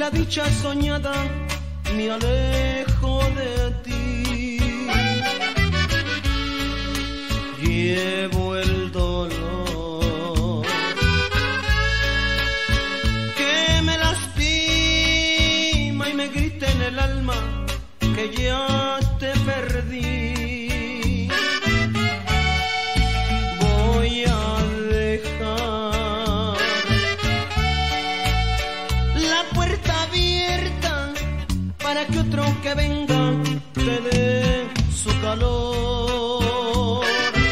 dicha soñada me alejo de ti. Llevo el dolor que me lastima y me grita en el alma que ya te perdí. Voy a dejar la puerta abierta para que otro que venga te dé su calor.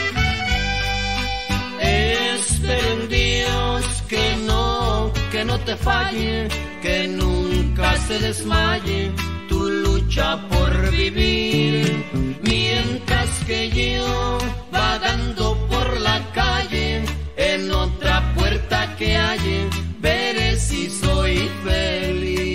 Espero en Dios que no te falle, que nunca se desmaye tu lucha por vivir, mientras que yo vagando por la calle en otra puerta que halle, veré si soy feliz.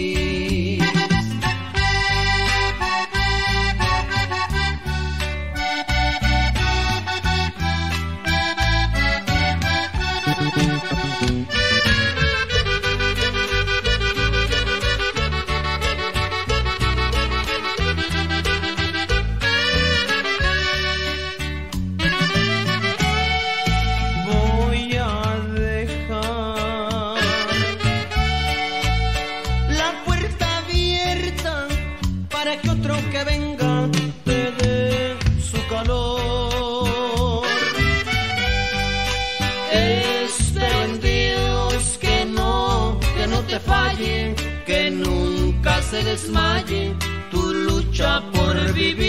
Que nunca se desmaye tu lucha por vivir.